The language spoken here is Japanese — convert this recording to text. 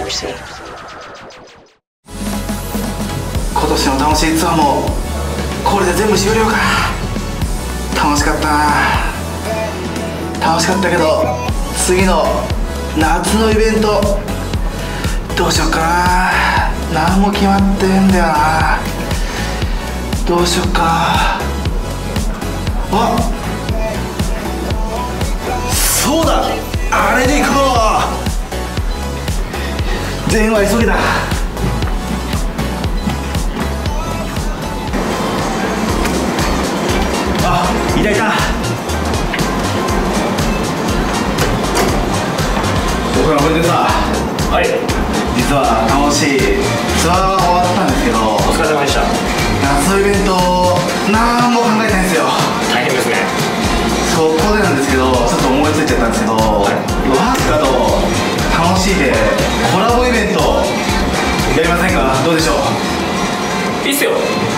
mercy. 今年の楽しいツアーもこれで全部終了か。楽しかったな。楽しかったけど次の夏のイベントどうしよっかな。何も決まってねえんだよな。どうしよっか。あ、そうだ、あれで行こう。全員は急ぎだ。あ、いたいた。僕らこれでさ、 はい、 実は楽しいツアーが終わったんですけど、 お疲れ様でした。 夏のイベント何も考えてないんですよ。 大変ですね。 そこでなんですけど、ちょっと思いついちゃったんですけど、ワーカと楽しいでコラボイベントやりませんか。どうでしょう。 いいっすよ。